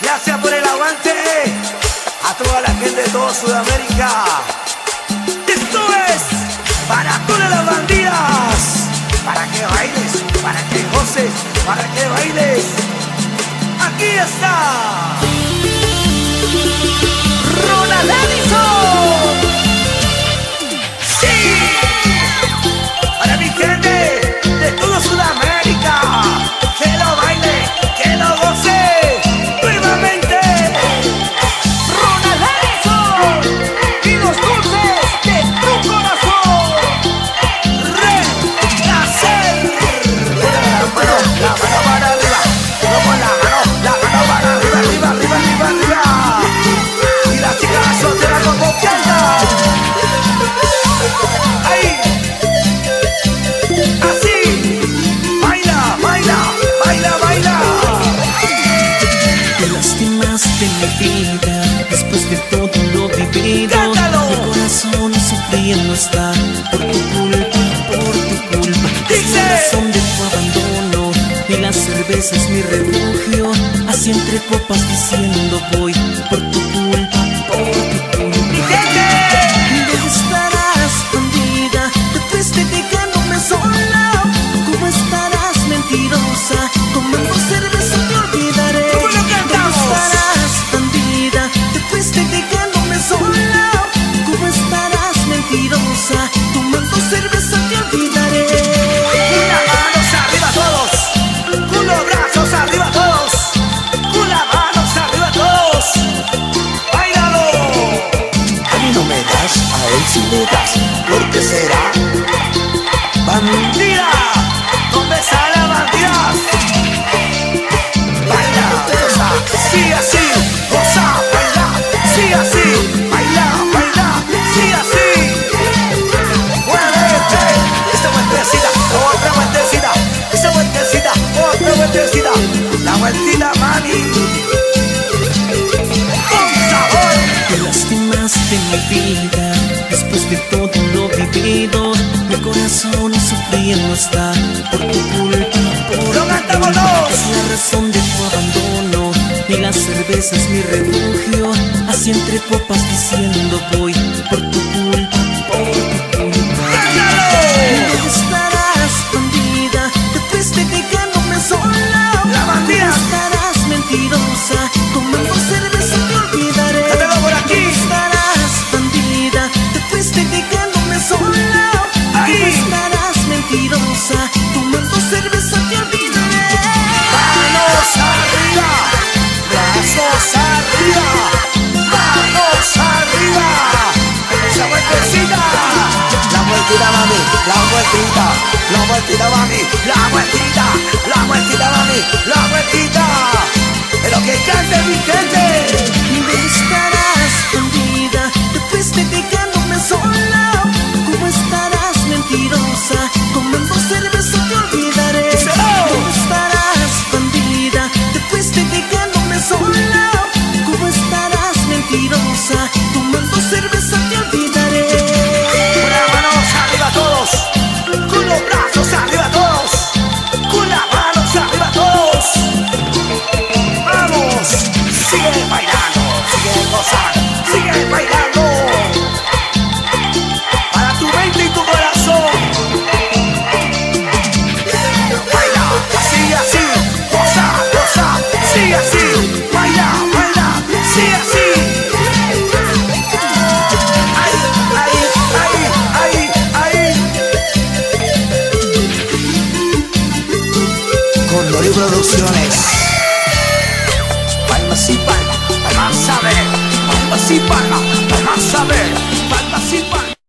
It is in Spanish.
Gracias por el aguante a toda la gente de toda Sudamérica. Esto es para todas las bandidas, para que bailes, para que goces, para que bailes. Aquí está Ronald Edison. Sí, para mi gente de toda Sudamérica, que lo baile, que lo goce nuevamente. Ronald Edison y los dulces de tu corazón. Renacer. La mano para arriba, como la mano para arriba, arriba, arriba, arriba, arriba. Y la chica soltera como canta. Ahí. Así. Baila, baila, baila, baila. Te lastimaste mi vida después de todo lo vivido. ¡Cántalo! Mi corazón sufriendo está por tu culpa, por tu culpa. Es ¡Dice! la razón de tu abandono y la cerveza es mi refugio. Así entre copas diciendo voy por tu culpa, por tu culpa. ¡Mi gente! ¿Dónde estarás, bandida? Te fuiste dejándome sola. ¿Cómo estarás, mentirosa? Tomando cerveza te olvidaré. ¿Cómo lo cantamos? ¿Dónde estarás, bandida? Te fuiste dejándome sola. ¿Cómo estarás, mentirosa? Tomando cerveza te olvidaré. Con las manos arriba todos, con los brazos arriba todos, con las manos arriba todos. ¡Báilalo! A mí no me das, a él sí le das. ¿Por qué será? ¡Bandida! ¿Dónde están las bandidas? Baila, goza, sí así, goza, baila, sí así, baila, baila, sí así. Muévete, esta vueltecita, otra vueltecita, esta vueltecita, otra vueltecita, la vueltita, mami. Con sabor. Te lastimaste mi vida después de todo lo vivido. Mi corazón sufriendo está por tu culpa, por ¡Lo tu cantamos culpa. todos! Es la razón de tu abandono y la cerveza es mi refugio. Así entre copas diciendo voy por tu culpa, por tu culpa. ¡Cántalo! ¿Dónde estarás, bandida? Te fuiste dejándome sola. La bandida. ¿Dónde estarás, mentirosa? Tomando cerveza te olvidaré. ¡Cántalo por aquí! ¿Dónde estarás, bandida? Te fuiste dejándome sola. Ahí. ¿Dónde estarás, mentirosa? Tomando cerveza te olvidaré. ¡Manos arriba! ¡Brazos arriba! ¡Manos arriba! ¡Esa vueltecita! La vueltita, mami, la vueltita, la vueltita, mami, ¡La vueltita! ¡La vueltita, mami! ¡La vueltita! ¡Es lo que cante mi gente! ¿Dónde estarás, bandida? Te fuiste dejándome sola. ¿Cómo estarás, mentirosa? Tomando cerveza te olvidaré. ¡Díselo! ¿Dónde estarás, bandida? Te fuiste dejándome sola. ¿Cómo estarás, mentirosa? Tomando cerveza te olvidaré. Con las manos arriba todos, con los brazos arriba todos, con las manos arriba todos. Vamos, sigue bailando, sigue gozando, sigue bailando. Para tu mente y tu corazón. Baila, así, así, goza, goza, sigue así, baila, baila, sigue así. Ahí, ahí, ahí, ahí, ahí. con Lori Producciones. Palmas y palmas, palmas a ver, palmas y palmas, palmas a ver, palmas y palmas.